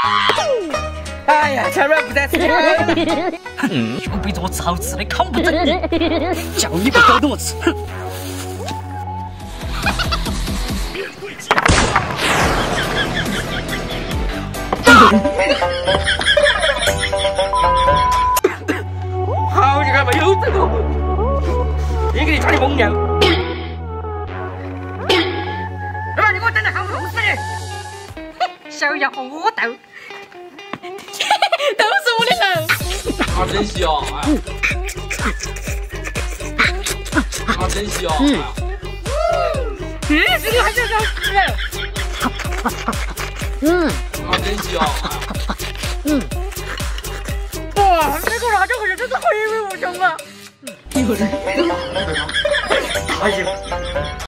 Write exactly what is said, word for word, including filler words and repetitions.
哎呀，小软不在此。 嗯，又背着我吃好吃的，看不正你，叫你不搞动我吃。 好你看嘛，有这个，你给你抓的猛药。哎，你给我等得好弄死你！小丫和我斗，都是我的肉。 啊，真香！哎，啊，真香！ 嗯，这个还是好吃的。 嗯，啊，真香！ 嗯。哇，这个辣椒口味真是回味无穷啊！一会儿，大爷。